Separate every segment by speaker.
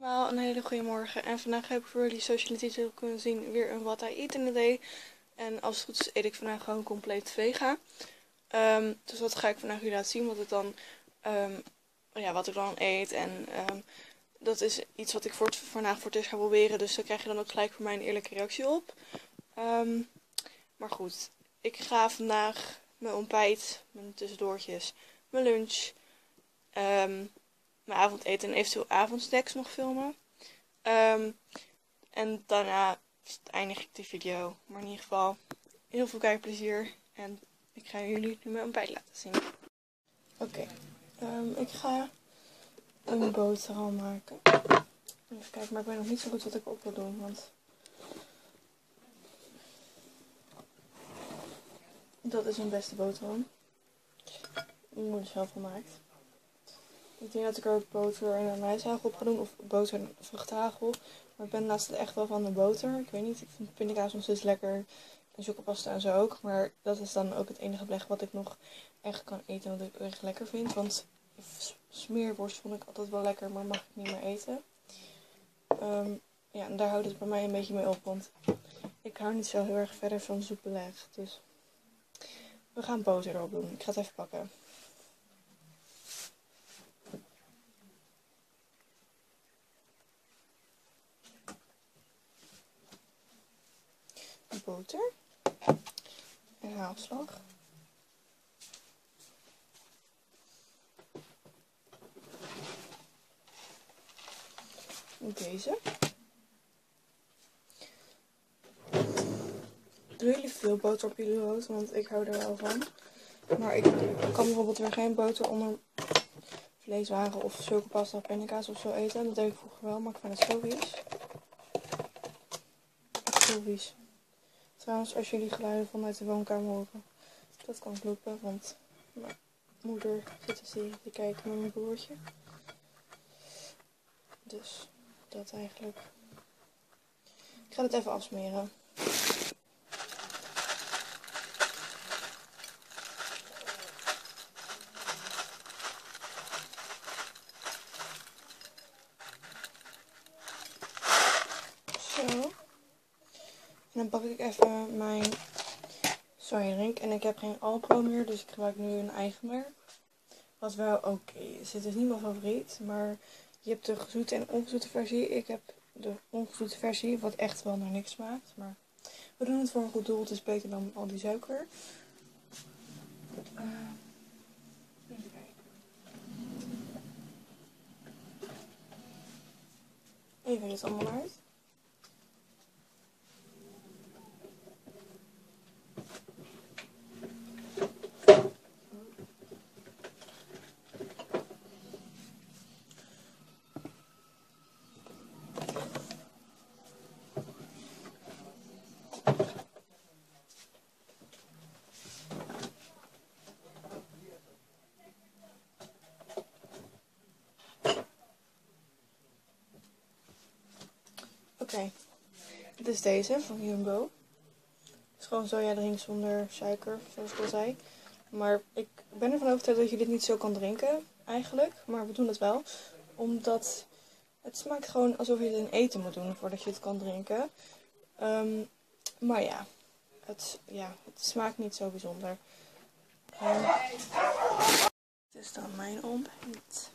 Speaker 1: Wel, een hele goede morgen. En vandaag heb ik voor jullie socialisatie kunnen zien weer een What I Eat in a Day. En als het goed is eet ik vandaag gewoon compleet vega. Dus wat ga ik vandaag jullie laten zien, wat ik dan eet. En dat is iets wat ik vandaag voor het eerst ga proberen. Dus daar krijg je dan ook gelijk voor mij een eerlijke reactie op. Maar goed, ik ga vandaag mijn ontbijt, mijn tussendoortjes, mijn lunch, mijn avondeten en eventueel avondsnacks nog filmen. En daarna eindig ik de video. Maar in ieder geval heel veel kijkplezier. En ik ga jullie nu mijn ontbijt laten zien. Oké, ik ga een boterham maken. Even kijken, maar ik weet nog niet zo goed wat ik op wil doen. Want dat is een beste boterham. Mijn moeder zelf gemaakt. Ik denk dat ik er ook boter en anijshagel op ga doen. Of boter en vruchthagel. Maar ik ben laatst echt wel van de boter. Ik weet niet, ik vind pindakaas nog steeds lekker. En chocopasta en zo ook. Maar dat is dan ook het enige beleg wat ik nog echt kan eten. Wat ik echt lekker vind. Want smeerworst vond ik altijd wel lekker. Maar mag ik niet meer eten. En daar houdt het bij mij een beetje mee op. Want ik hou niet zo heel erg verder van zoet beleg. Dus we gaan boter erop doen. Ik ga het even pakken. Boter en hagelslag. Deze. Doen jullie veel boter op jullie brood? Want ik hou er wel van. Maar ik kan bijvoorbeeld weer geen boter onder vleeswaren of chocopasta of pindakaas of zo eten. Dat deed ik vroeger wel, maar ik vind het zo vies. Echt zo vies. Trouwens, als jullie geluiden vanuit de woonkamer horen, dat kan kloppen, want mijn moeder zit een serie te kijken met mijn broertje. Dus dat eigenlijk. Ik ga het even afsmeren. Zo. En dan pak ik even mijn sojadrink. En ik heb geen Alpro meer, dus ik gebruik nu een eigen merk. Wat wel oké is. Het is niet mijn favoriet, maar je hebt de gezoete en ongezoete versie. Ik heb de ongezoete versie, wat echt wel naar niks smaakt. Maar we doen het voor een goed doel. Het is beter dan al die suiker. Even kijken. Even dit allemaal uit. Oké, dit is deze van Jumbo. Het is gewoon sojadrink zonder suiker, zoals ik al zei. Maar ik ben ervan overtuigd dat je dit niet zo kan drinken, eigenlijk. Maar we doen het wel, omdat het smaakt gewoon alsof je het in eten moet doen voordat je het kan drinken. Maar ja, het smaakt niet zo bijzonder. Dit is dan mijn ontbijt.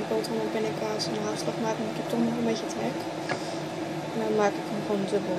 Speaker 1: boterham met pindakaas en hagelslag maken. Maar ik heb toch nog een beetje trek. En dan maak ik hem gewoon dubbel.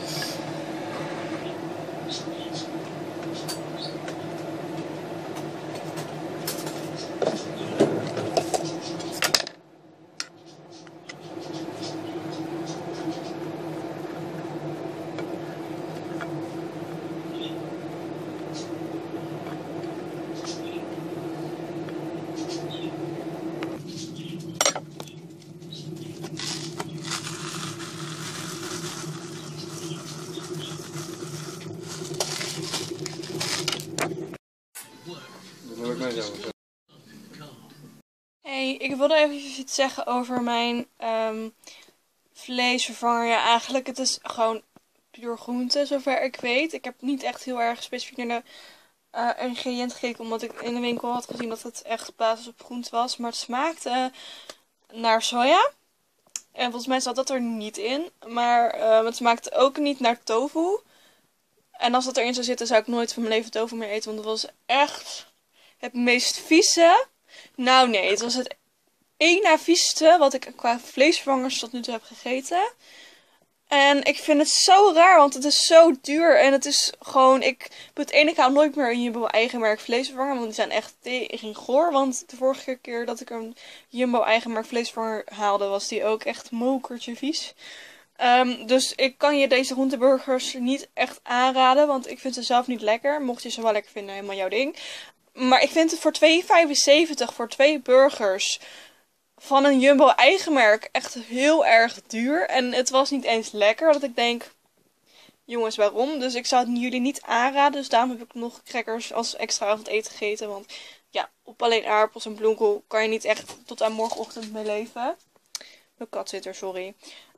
Speaker 1: Hey, ik wilde even iets zeggen over mijn vleesvervanger. Ja, eigenlijk het is gewoon puur groente, zover ik weet. Ik heb niet echt heel erg specifiek naar de ingrediënten gekeken, omdat ik in de winkel had gezien dat het echt basis op groente was. Maar het smaakte naar soja. En volgens mij zat dat er niet in. Maar het smaakte ook niet naar tofu. En als dat erin zou zitten, zou ik nooit van mijn leven tofu meer eten. Want het was echt het meest vieze. Nou nee, het was het één na vieste wat ik qua vleesvervangers tot nu toe heb gegeten. En ik vind het zo raar, want het is zo duur. En het is gewoon, ik hou nooit meer een Jumbo eigen merk vleesvervanger. Want die zijn echt tegen goor. Want de vorige keer dat ik een Jumbo eigen merk vleesvervanger haalde, was die ook echt mokertje vies. Dus ik kan je deze groenteburgers niet echt aanraden, want ik vind ze zelf niet lekker. Mocht je ze wel lekker vinden, helemaal jouw ding. Maar ik vind het voor 2,75 voor 2 burgers van een Jumbo eigen merk echt heel erg duur. En het was niet eens lekker, dat ik denk, jongens, waarom? Dus ik zou het jullie niet aanraden. Dus daarom heb ik nog crackers als extra avondeten gegeten. Want ja, op alleen aardappels en bloemkool kan je niet echt tot aan morgenochtend mee leven. Mijn kat zit er, sorry.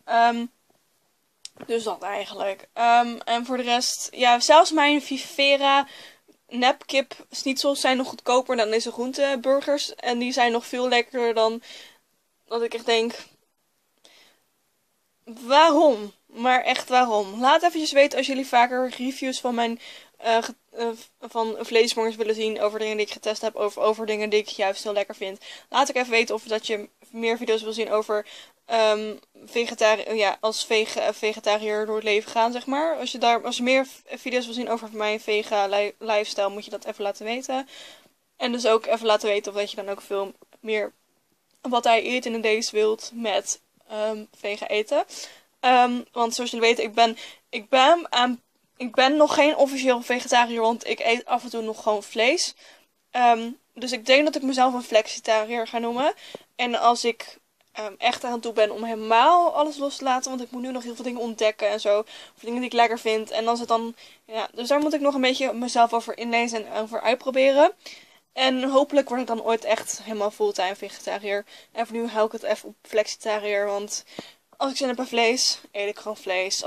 Speaker 1: Dus dat eigenlijk. En voor de rest, ja, zelfs mijn Vivera nepkip schnitzels zijn nog goedkoper dan deze groenteburgers. En die zijn nog veel lekkerder dan dat ik echt denk, waarom? Maar echt waarom? Laat eventjes weten als jullie vaker reviews van mijn van vleesvervangers willen zien over dingen die ik getest heb, over dingen die ik juist heel lekker vind. Laat ik even weten of dat je meer video's wil zien over als vegetariër door het leven gaan, zeg maar. Als je meer video's wil zien over mijn lifestyle, moet je dat even laten weten. En dus ook even laten weten of dat je dan ook veel meer wat hij eet in deze wilt met vega eten. Want zoals jullie weten, ik ben nog geen officieel vegetariër, want ik eet af en toe nog gewoon vlees. Dus ik denk dat ik mezelf een flexitariër ga noemen. En als ik echt aan toe ben om helemaal alles los te laten, want ik moet nu nog heel veel dingen ontdekken en zo. Of dingen die ik lekker vind. En als het dan, ja, dus daar moet ik nog een beetje mezelf over inlezen en over uitproberen. En hopelijk word ik dan ooit echt helemaal fulltime vegetariër. En voor nu hou ik het even op flexitariër, want als ik zin heb aan vlees, eet ik gewoon vlees.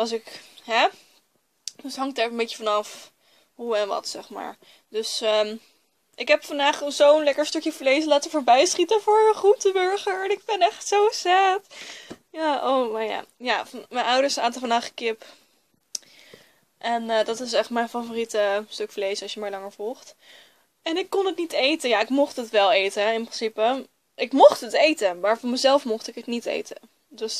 Speaker 1: Dus hangt er even een beetje vanaf hoe en wat, zeg maar. Dus ik heb vandaag zo'n lekker stukje vlees laten voorbij schieten voor een groenteburger. En ik ben echt zo sad. Ja, oh, maar ja. Ja, mijn ouders aten vandaag kip. En dat is echt mijn favoriete stuk vlees als je maar langer volgt. En ik kon het niet eten. Ja, ik mocht het wel eten, in principe. Ik mocht het eten, maar voor mezelf mocht ik het niet eten. Dus,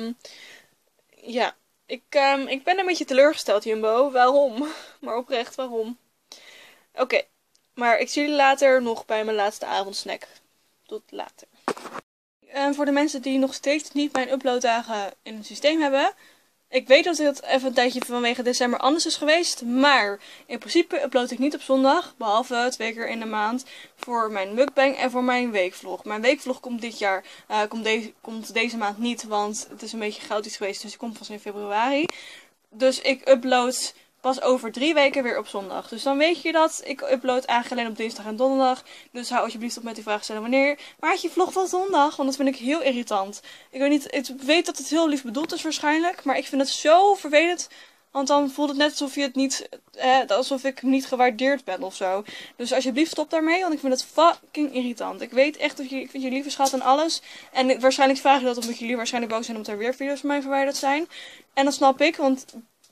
Speaker 1: ja. Ik ben een beetje teleurgesteld, Jumbo. Waarom? Maar oprecht, waarom? Oké. Maar ik zie jullie later nog bij mijn laatste avondsnack. Tot later. Voor de mensen die nog steeds niet mijn uploaddagen in het systeem hebben. Ik weet dat het even een tijdje vanwege december anders is geweest. Maar in principe upload ik niet op zondag. Behalve 2 keer in de maand. Voor mijn mukbang en voor mijn weekvlog. Mijn weekvlog komt dit jaar. Komt deze maand niet. Want het is een beetje chaotisch geweest. Dus die komt pas in februari. Dus ik upload pas over 3 weken weer op zondag. Dus dan weet je dat. Ik upload eigenlijk alleen op dinsdag en donderdag. Dus hou alsjeblieft op met die vraag stellen wanneer. Maar had je vlog van zondag? Want dat vind ik heel irritant. Ik weet niet, ik weet dat het heel lief bedoeld is waarschijnlijk. Maar ik vind het zo vervelend. Want dan voelt het net alsof je het niet, alsof ik niet gewaardeerd ben of zo. Dus alsjeblieft stop daarmee, want ik vind het fucking irritant. Ik weet echt dat ik vind je lieve schat en alles. En waarschijnlijk vraag je dat omdat jullie waarschijnlijk boos zijn omdat er weer video's van mij verwijderd zijn. En dat snap ik, want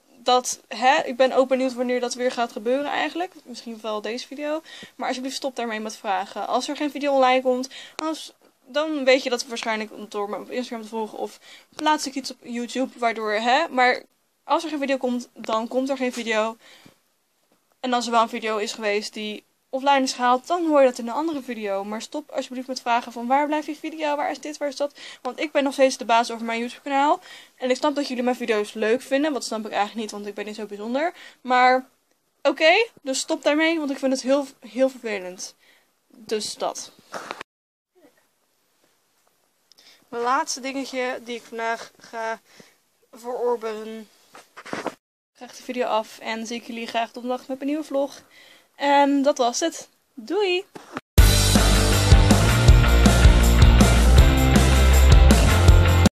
Speaker 1: ik ben ook benieuwd wanneer dat weer gaat gebeuren eigenlijk. Misschien wel deze video. Maar alsjeblieft stop daarmee met vragen. Als er geen video online komt, dan weet je dat waarschijnlijk door me op Instagram te volgen. Of plaats ik iets op YouTube, waardoor, maar als er geen video komt, dan komt er geen video. En als er wel een video is geweest die offline is gehaald, dan hoor je dat in een andere video. Maar stop alsjeblieft met vragen van waar blijft die video, waar is dit, waar is dat. Want ik ben nog steeds de baas over mijn YouTube kanaal. En ik snap dat jullie mijn video's leuk vinden, wat snap ik eigenlijk niet, want ik ben niet zo bijzonder. Maar oké, dus stop daarmee, want ik vind het heel, heel vervelend. Dus dat. Mijn laatste dingetje die ik vandaag ga verorberen. Graag de video af en zie ik jullie graag donderdag met een nieuwe vlog. En dat was het. Doei!